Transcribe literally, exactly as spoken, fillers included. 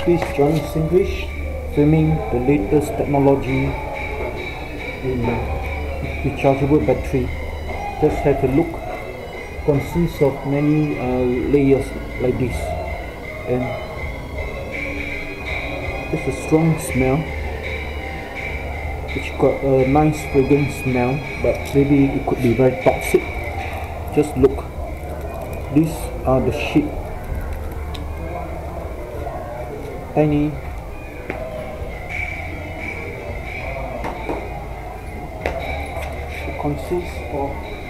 This is Johnny Singlish, filming the latest technology in rechargeable battery. Just have a look. Consists of many uh, layers like this, and it's a strong smell. It's got a nice fragrant smell, but maybe it could be very toxic. Just look. These are the sheet. Tiny. It consists of